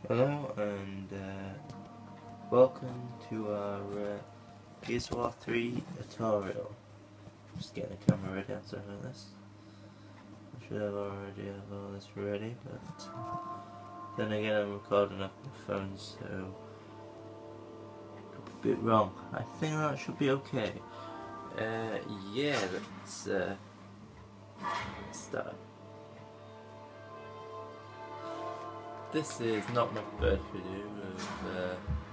Hello and welcome to our Gears of War 3 tutorial. Just getting the camera ready and stuff like this. I should have already have all this ready, but then again I'm recording off my phone, so a bit wrong. I think that should be okay. Yeah, let's start. This is not my first video of